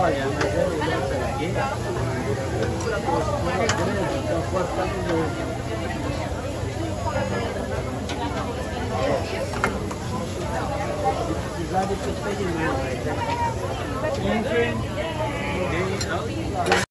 Olha, mas eu peguei. Então pode ficar no novo. Se precisar, depois pede mais.